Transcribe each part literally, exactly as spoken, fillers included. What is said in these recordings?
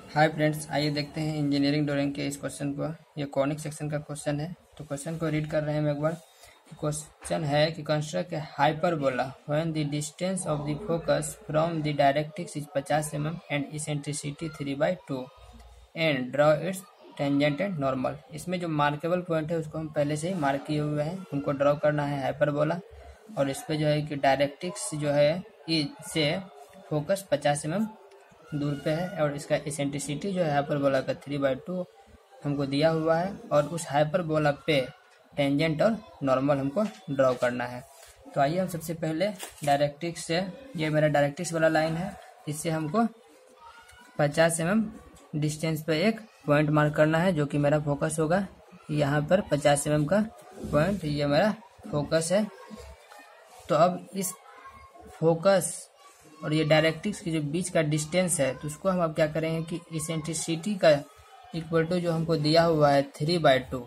Hi friends, आइए देखते हैं इंजीनियरिंग ड्राइंग के इस क्वेश्चन को। ये कॉनिक सेक्शन का क्वेश्चन है, तो क्वेश्चन को रीड कर रहे हैं हम एक बार। क्वेश्चन है कि construct a hyperbola when the distance of the focus from the directrix is पचास M M and eccentricity three by two and draw its tangent and normal. इसमें जो मार्केबल पॉइंट है उसको हम पहले से ही मार्क किए हुए हैं, उनको ड्रॉ करना है हाइपरबोला। और इस पे जो है कि डायरेक्ट्रिक्स जो है इससे फोकस पचास एम एम दूर पे है और इसका एसेंट्रिसिटी जो है हाइपरबोला का थ्री बाई टू हमको दिया हुआ है और उस हाइपरबोला पे टेंजेंट और नॉर्मल हमको ड्रॉ करना है। तो आइए हम सबसे पहले डायरेक्ट्रिक्स से, ये मेरा डायरेक्ट्रिक्स वाला लाइन है, इससे हमको पचास एम एम डिस्टेंस पे एक पॉइंट मार्क करना है जो कि मेरा फोकस होगा। यहाँ पर पचास एम एम का पॉइंट, ये मेरा फोकस है। तो अब इस फोकस और ये डायरेक्ट्रिक्स के जो बीच का डिस्टेंस है, तो उसको हम अब क्या करेंगे कि इसेंट्रिसिटी का इक्वल टू जो हमको दिया हुआ है थ्री बाई टू,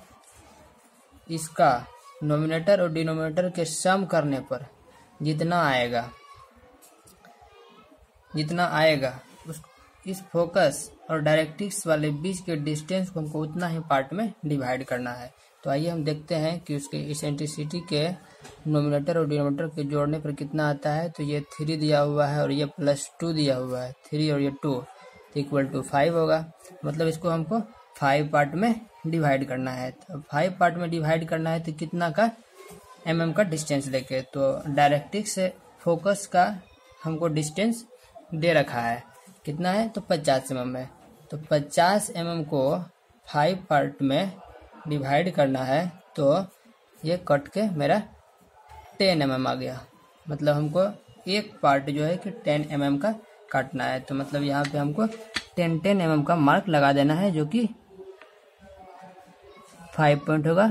इसका नोमिनेटर और डिनोमिनेटर के सम करने पर जितना आएगा जितना आएगा उस इस फोकस और डायरेक्ट्रिक्स वाले बीच के डिस्टेंस को हमको उतना ही पार्ट में डिवाइड करना है। तो आइए हम देखते हैं कि उसके इसेंट्रिसिटी के नोमिनेटर और डिनोमिनेटर के जोड़ने पर कितना आता है। तो ये थ्री दिया हुआ है और ये प्लस टू दिया हुआ है, थ्री और ये टू तो इक्वल टू फाइव होगा। मतलब इसको हमको फाइव पार्ट में डिवाइड करना है। तो फाइव पार्ट में डिवाइड करना है तो कितना का एम एम का डिस्टेंस लेके, तो डायरेक्ट्रिक्स से फोकस का हमको डिस्टेंस दे रखा है, कितना है तो पचास एम एम है। तो पचास एम एम को फाइव पार्ट में डिवाइड करना है, तो ये कट के मेरा टेन एम एम आ गया। मतलब हमको एक पार्ट जो है कि टेन एम एम का काटना है। तो मतलब यहाँ पे हमको टेन टेन एम एम का मार्क लगा देना है, जो कि फाइव पॉइंट होगा।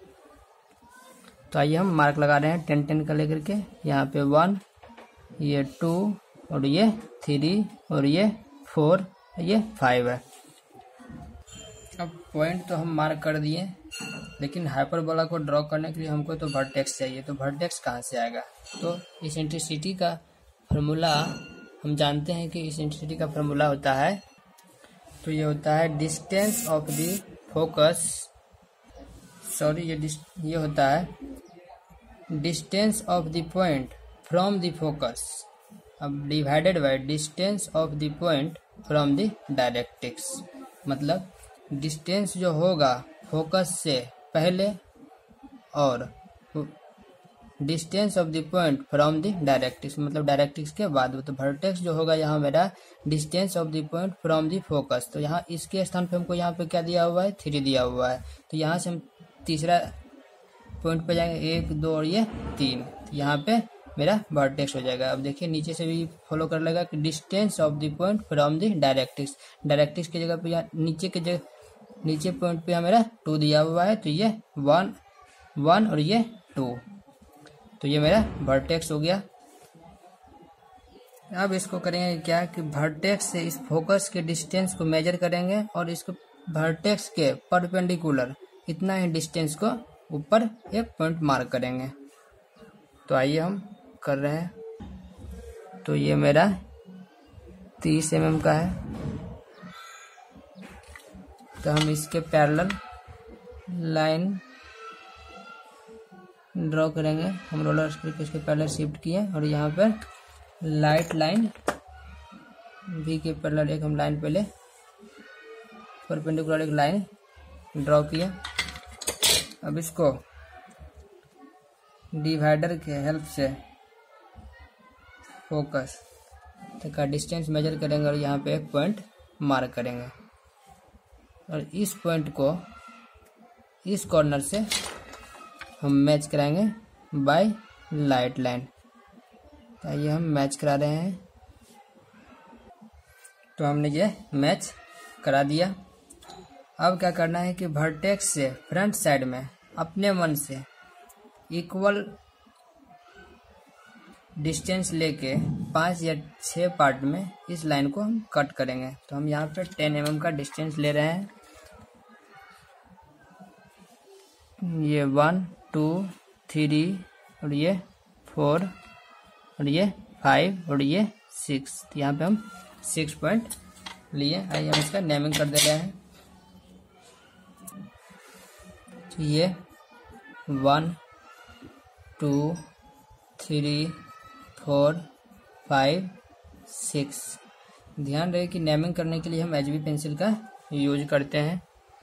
तो आइए हम मार्क लगा रहे हैं टेन टेन का लेकर के। यहाँ पे वन, ये टू और ये थ्री और ये फोर, ये फाइव है। अब पॉइंट तो हम मार्क कर दिए, लेकिन हाइपरबोला को ड्रॉ करने के लिए हमको तो वर्टेक्स चाहिए। तो वर्टेक्स कहाँ से आएगा? तो इसेंट्रिसिटी का फार्मूला हम जानते हैं कि इसेंट्रिसिटी का फार्मूला होता है, तो ये होता है distance of the focus, sorry ये ये होता है distance of the point from the focus, अब divided by distance of the point from the directrix. मतलब डिस्टेंस जो होगा फोकस से पहले और distance of the point from the directrix, मतलब डायरेक्ट्रिक्स के बाद। तो वर्टेक्स जो होगा यहाँ मेरा distance of the point from the focus, तो यहाँ इसके स्थान पे हमको यहाँ पे क्या दिया हुआ है, थ्री दिया हुआ है। तो यहाँ से हम तीसरा पॉइंट पे जाएंगे, एक दो और ये तीन, तो यहाँ पे मेरा वर्टेक्स हो जाएगा। अब देखिए नीचे से भी फॉलो कर लेगा कि distance of the point from the directrix, directrix की जगह पे यहाँ नीचे के जगह नीचे पॉइंट पे मेरा टू दिया हुआ है, तो ये वन वन और ये टू, तो ये मेरा वर्टेक्स हो गया। अब इसको करेंगे क्या कि वर्टेक्स से इस फोकस के डिस्टेंस को मेजर करेंगे और इसको वर्टेक्स के परपेंडिकुलर इतना ही डिस्टेंस को ऊपर एक पॉइंट मार्क करेंगे। तो आइए हम कर रहे हैं। तो ये मेरा तीस एम एम का है, तो हम इसके पैरेलल लाइन ड्रॉ करेंगे। हम रोलर स्पीड इसके पैरेलल शिफ्ट किए और यहाँ पर लाइट लाइन भी के पैरेलल एक हम लाइन पहले परपेंडिकुलर एक लाइन ड्रॉ किए। अब इसको डिवाइडर के हेल्प से फोकस तक का डिस्टेंस मेजर करेंगे और यहाँ पे एक पॉइंट मार्क करेंगे और इस पॉइंट को इस कॉर्नर से हम मैच कराएंगे बाय लाइट लाइन। तो ये हम मैच करा रहे हैं, तो हमने ये मैच करा दिया। अब क्या करना है कि वर्टेक्स से फ्रंट साइड में अपने मन से इक्वल डिस्टेंस लेके पाँच या छः पार्ट में इस लाइन को हम कट करेंगे। तो हम यहाँ पे टेन एम एम का डिस्टेंस ले रहे हैं, ये वन टू थ्री और ये फोर और ये फाइव और ये सिक्स, यहाँ पे हम सिक्स पॉइंट लिए। आइए हम इसका नेमिंग कर दे रहे हैं। तो ये one two three four five six. ध्यान रहे कि नेमिंग करने के लिए हम एच बी पेंसिल का यूज करते हैं।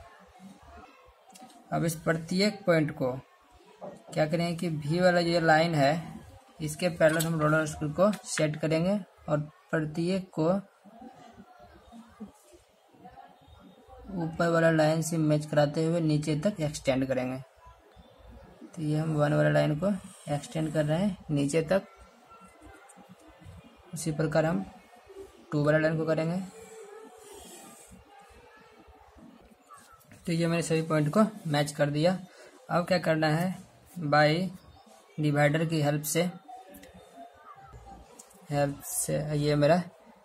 अब इस प्रत्येक पॉइंट को क्या करेंगे कि भी वाला जो लाइन है इसके पैरेलल हम रोलर स्क्रू को सेट करेंगे और प्रत्येक को ऊपर वाला लाइन से मैच कराते हुए नीचे तक एक्सटेंड करेंगे। तो ये हम वन वाला लाइन को एक्सटेंड कर रहे हैं नीचे तक। उसी प्रकार हम टू वाला लाइन को करेंगे। तो ये मैंने सभी पॉइंट को मैच कर दिया। अब क्या करना है, बाय डिवाइडर की हेल्प से हेल्प से ये मेरा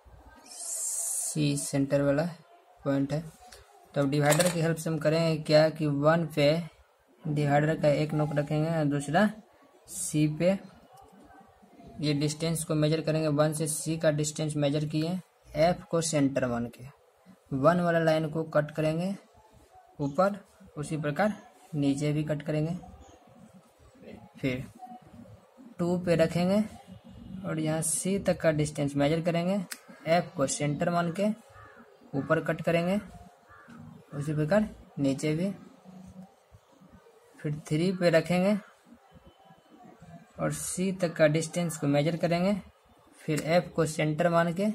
सी सेंटर वाला पॉइंट है। तो अब डिवाइडर की हेल्प से हम करेंगे क्या कि वन पे डिवाइडर का एक नोक रखेंगे और दूसरा सी पे। ये डिस्टेंस को मेजर करेंगे, वन से सी का डिस्टेंस मेजर किए, एफ को सेंटर वन के वन वाला लाइन को कट करेंगे ऊपर, उसी प्रकार नीचे भी कट करेंगे। फिर टू पे रखेंगे और यहाँ सी तक का डिस्टेंस मेजर करेंगे, एफ को सेंटर मान के ऊपर कट करेंगे, उसी प्रकार नीचे भी। फिर थ्री पे रखेंगे और सी तक का डिस्टेंस को मेजर करेंगे, फिर एफ को सेंटर मान के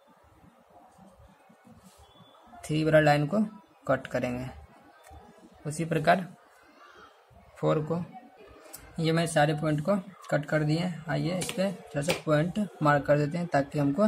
थ्री वाला लाइन को कट करेंगे। उसी प्रकार फोर को, ये मैं सारे पॉइंट को कट कर दिए। आइए इस पर थोड़ा सा पॉइंट मार्क कर देते हैं ताकि हमको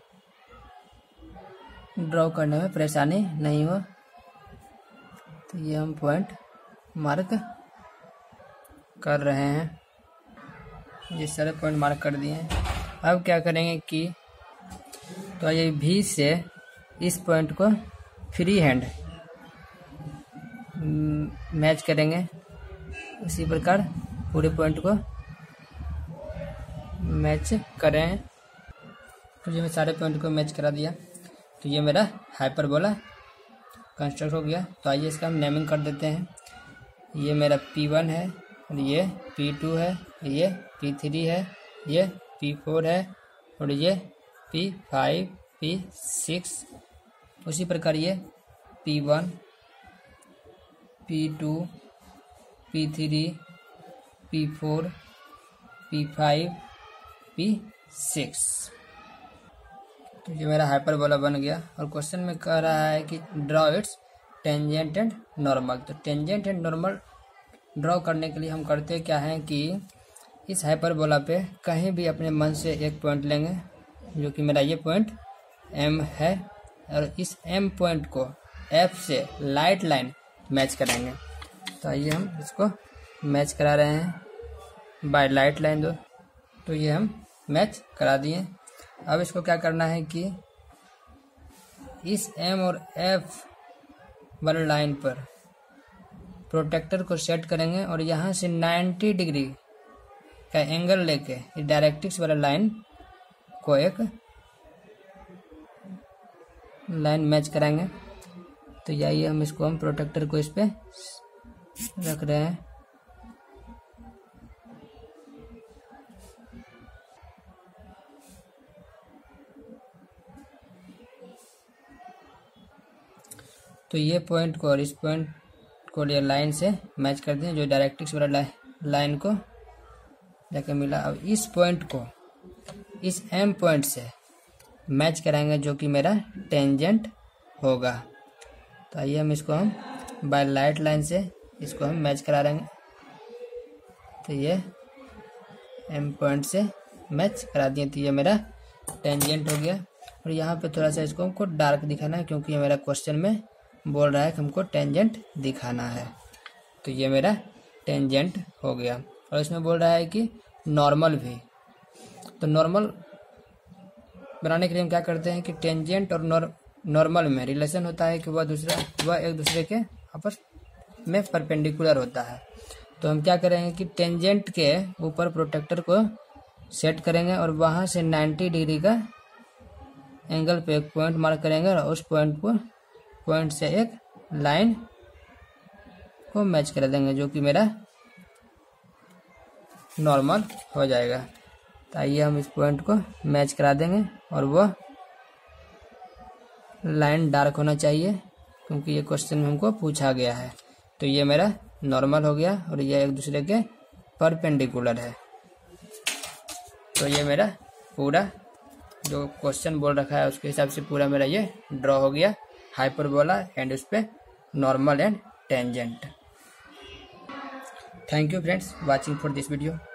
ड्रॉ करने में परेशानी नहीं हो। तो ये हम पॉइंट मार्क कर रहे हैं। ये सारे पॉइंट मार्क कर दिए हैं। अब क्या करेंगे कि तो ये भी से इस पॉइंट को फ्री हैंड मैच करेंगे। उसी प्रकार पूरे पॉइंट को मैच करें। तो ये मैं सारे पॉइंट को मैच करा दिया। तो ये मेरा हाइपरबोला कंस्ट्रक्ट हो गया। तो आइए इसका हम नेमिंग कर देते हैं। ये मेरा पी वन है और ये पी टू है, ये पी थ्री है, ये पी फोर है और ये पी फाइव, पी सिक्स। उसी प्रकार ये P one, P two, P three, P four, P five, P six. तो ये मेरा हाइपरबोला बन गया। और क्वेश्चन में कह रहा है कि draw its tangent and normal. तो टेंजेंट एंड नॉर्मल ड्रॉ करने के लिए हम करते क्या हैं कि इस हाइपरबोला पे कहीं भी अपने मन से एक पॉइंट लेंगे, जो कि मेरा ये पॉइंट एम है, और इस एम पॉइंट को एफ से लाइट लाइन मैच कराएंगे। तो आइए हम इसको मैच करा रहे हैं बाय लाइट लाइन दो। तो ये हम मैच करा दिए। अब इसको क्या करना है कि इस एम और एफ वाले लाइन पर प्रोटेक्टर को सेट करेंगे और यहाँ से नाइन्टी डिग्री का एंगल लेके डायरेक्ट्रिक्स वाला लाइन को एक लाइन मैच कराएंगे। तो यही हम इसको हम प्रोटेक्टर को इस पे रख रहे हैं। तो ये पॉइंट को और इस पॉइंट को ये लाइन से मैच कर दें, जो डायरेक्ट्रिक्स वाला लाइन को जाके मिला। अब इस पॉइंट को इस एम पॉइंट से मैच कराएंगे, जो कि मेरा टेंजेंट होगा। तो आइए हम इसको हम बाय लाइट लाइन से इसको हम मैच करा रहे हैं। तो ये एम पॉइंट से मैच करा दिए। तो ये मेरा टेंजेंट हो गया। और यहाँ पे थोड़ा सा इसको हमको डार्क दिखाना है, क्योंकि ये मेरा क्वेश्चन में बोल रहा है कि हमको टेंजेंट दिखाना है। तो ये मेरा टेंजेंट हो गया। और इसमें बोल रहा है कि नॉर्मल भी। तो नॉर्मल बनाने के लिए हम क्या करते हैं कि टेंजेंट और नॉर्मल में रिलेशन होता है कि वह दूसरा वह एक दूसरे के आपस में परपेंडिकुलर होता है। तो हम क्या करेंगे कि टेंजेंट के ऊपर प्रोटेक्टर को सेट करेंगे और वहाँ से नाइन्टी डिग्री का एंगल पे एक पॉइंट मार्क करेंगे और उस पॉइंट को पॉइंट से एक लाइन को मैच कर देंगे, जो कि मेरा नॉर्मल हो जाएगा। तो आइए हम इस पॉइंट को मैच करा देंगे और वह लाइन डार्क होना चाहिए, क्योंकि ये क्वेश्चन में हमको पूछा गया है। तो ये मेरा नॉर्मल हो गया और ये एक दूसरे के परपेंडिकुलर है। तो ये मेरा पूरा जो क्वेश्चन बोल रखा है उसके हिसाब से पूरा मेरा ये ड्रॉ हो गया, हाइपरबोला एंड उस पे normal and tangent. Thank you friends watching for this video.